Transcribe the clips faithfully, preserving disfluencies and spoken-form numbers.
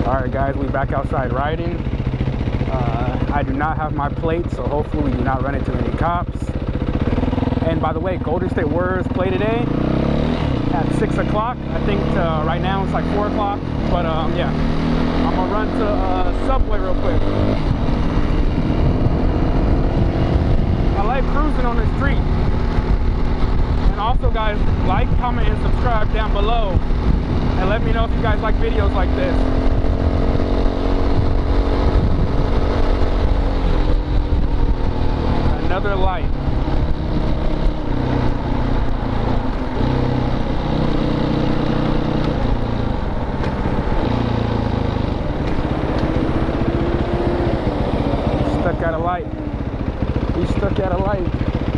Alright guys, we back outside riding. Uh, I do not have my plate, so hopefully we do not run into any cops. And by the way, Golden State Warriors play today at six o'clock. I think uh, right now it's like four o'clock. But um, yeah, I'm gonna run to uh, Subway real quick. I like cruising on the street. And also guys, like, comment, and subscribe down below. And let me know if you guys like videos like this. Another light. Stuck at a light. We stuck at a light.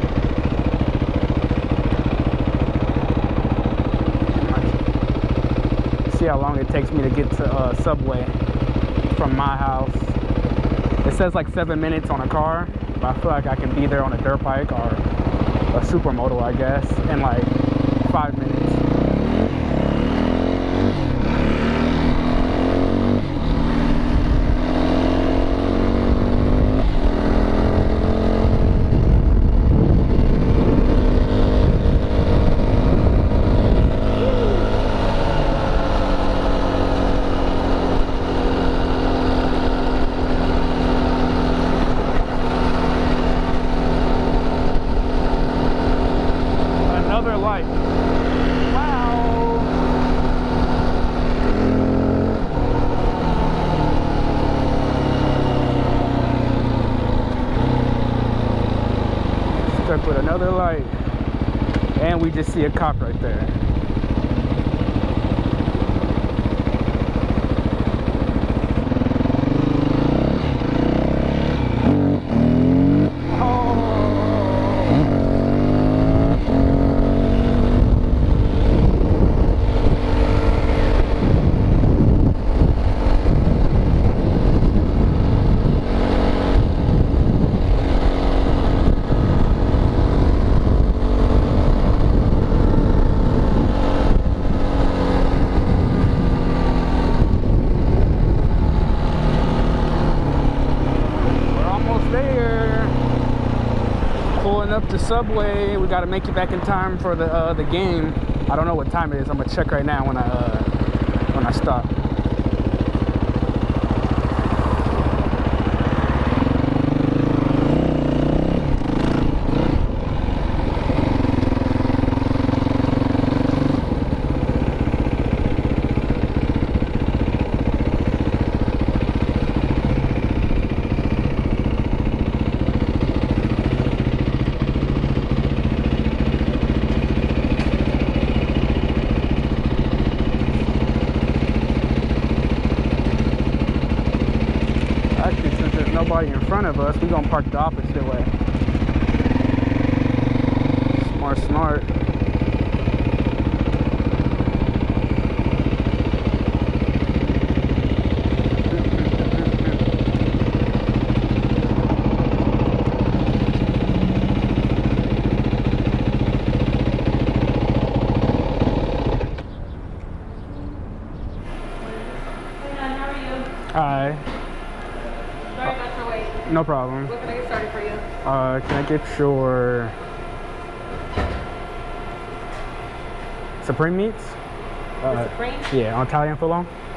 See how long it takes me to get to uh, Subway from my house. It says like seven minutes on a car, but I feel like I can be there on a dirt bike or a supermoto, I guess, in like five minutes. Light. Wow. Stuck with another light. And we just see a cop right there. Pulling up to Subway. We got to make it back in time for the uh, the game. I don't know what time it is. I'm gonna check right now when I uh, when I stop. Actually, since there's nobody in front of us, we're gonna park the opposite way. Smart, smart. Hi. Sorry about your wait. No problem. What can I get started for you? Uh, can I get your Supreme meats? Uh, Supreme? Yeah, on Italian footlong.